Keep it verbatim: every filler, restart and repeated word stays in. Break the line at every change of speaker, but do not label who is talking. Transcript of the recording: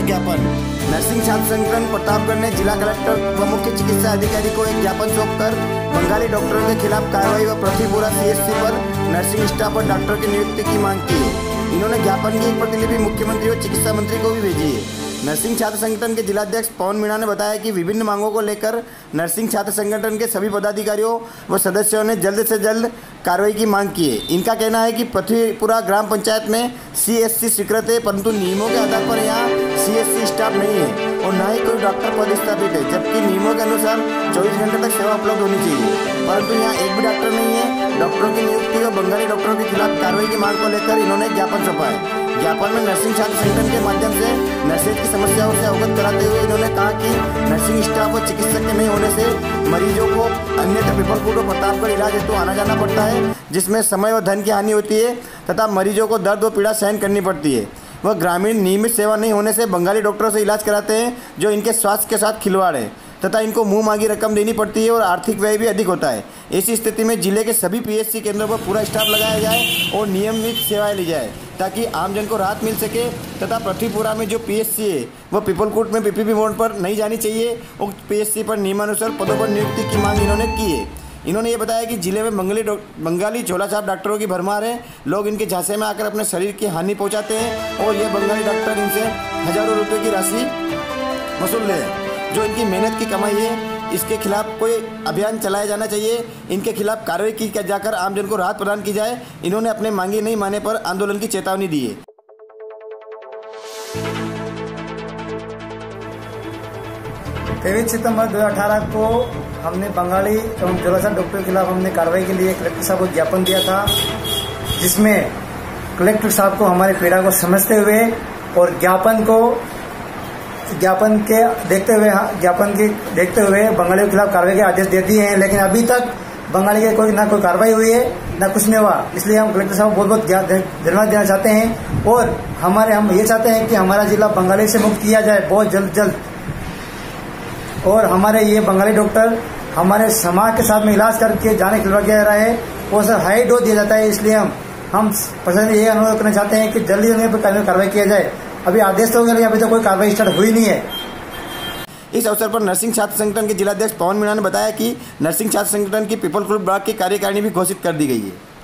ज्ञापन। नर्सिंग छात्र संगठन प्रतापगढ़ ने जिला कलेक्टर व मुख्य चिकित्सा अधिकारी को एक ज्ञापन सौंपकर बंगाली डॉक्टरों के खिलाफ कार्रवाई व पृथ्वीपुरा सीएचसी पर नर्सिंग स्टाफ और डॉक्टर की नियुक्ति की मांग की है। इन्होंने ज्ञापन की एक प्रतिलिपि मुख्यमंत्री और चिकित्सा मंत्री को भी भेजी है। नर्सिंग छात्र संगठन के जिलाध्यक्ष पवन मीणा ने बताया कि विभिन्न मांगों को लेकर नर्सिंग छात्र संगठन के सभी पदाधिकारियों व सदस्यों ने जल्द से जल्द कार्रवाई की मांग की है। इनका कहना है कि पृथ्वीपुरा ग्राम पंचायत में सीएचसी स्वीकृत है, परंतु नियमों के आधार पर यहाँ सीएचसी स्टाफ नहीं है और न ही कोई डॉक्टर पद स्थापित है, जबकि नियमों के अनुसार चौबीस घंटे तक सेवा उपलब्ध होनी चाहिए, परंतु यहाँ एक भी डॉक्टर नहीं है। डॉक्टरों की नियुक्ति और बंगाली डॉक्टरों के खिलाफ कार्रवाई की मांग को लेकर इन्होंने ज्ञापन सौंपा है। ज्ञापन में नर्सिंग छात्र संगठन के माध्यम से नर्सेज की समस्याओं से अवगत कराते हुए इन्होंने कहा कि नर्सिंग स्टाफ और चिकित्सक के नहीं होने से मरीजों को अन्यत्र पीपलपुर और प्रतापगढ़ इलाज हेतु आना जाना पड़ता है, जिसमें समय और धन की हानि होती है तथा मरीजों को दर्द व पीड़ा सहन करनी पड़ती है। वह ग्रामीण नियमित सेवा नहीं होने से बंगाली डॉक्टरों से इलाज कराते हैं, जो इनके स्वास्थ्य के साथ खिलवाड़ है तथा इनको मुंह मांगी रकम देनी पड़ती है और आर्थिक व्यय भी अधिक होता है। ऐसी स्थिति में जिले के सभी पीएचसी केंद्रों पर पूरा स्टाफ लगाया जाए और नियमित सेवाएं ली जाए ताकि आमजन को राहत मिल सके तथा पृथ्वीपुरा में जो पीएचसी है वह पीपलकोट में पीपीपी मोड पर नहीं जानी चाहिए और पीएचसी पर नियमानुसार पदों पर नियुक्ति की मांग इन्होंने की है। इन्होंने ये बताया कि जिले में बंगाली बंगाली झोलाछाप डॉक्टरों की भरमार है। लोग इनके झांसे में आकर अपने शरीर की हानि पहुंचाते हैं और ये बंगाली डॉक्टर इनसे हजारों रुपए की राशि वसूल रहे हैं, जो इनकी मेहनत की कमाई है। इसके खिलाफ कोई अभियान चलाया जाना चाहिए, इनके खिलाफ कार्रवाई की जाकर आमजन को राहत प्रदान की जाए। इन्होंने अपने मांगे नहीं माने पर आंदोलन की चेतावनी दी है।
तेईस सितंबर दो हज़ार अठारह को हमने बंगाली एवं झोलाछाप डॉक्टर के खिलाफ हमने कार्रवाई के लिए कलेक्टर साहब को ज्ञापन दिया था, जिसमें कलेक्टर साहब को हमारे पीड़ा को समझते हुए और ज्ञापन को ज्ञापन के देखते हुए ज्ञापन के देखते हुए बंगाली के खिलाफ कार्रवाई के आदेश दे दिए हैं, लेकिन अभी तक बंगाली के कोई ना कोई कार्रवाई हुई है ना कुछ नहीं हुआ। इसलिए हम कलेक्टर साहब को बहुत बहुत धन्यवाद देना चाहते हैं और हमारे हम ये चाहते हैं कि हमारा जिला बंगाली से मुक्त किया जाए बहुत जल्द जल्द, और हमारे ये बंगाली डॉक्टर हमारे समाज के साथ में इलाज करके जाने खिलवा किया जा रहा है और सर हाई डोज दिया जाता है। इसलिए हम हम प्रशासन ये अनुरोध करना चाहते हैं कि जल्दी जल्दी पर कार्रवाई किया जाए। अभी आदेश तो गए, अभी तो कोई कार्रवाई स्टार्ट हुई नहीं है।
इस अवसर पर नर्सिंग छात्र संगठन के जिलाध्यक्ष पवन मीणा ने बताया कि नर्सिंग छात्र संगठन की पीपलपुर ब्लॉक की कार्यकारिणी भी घोषित कर दी गई है।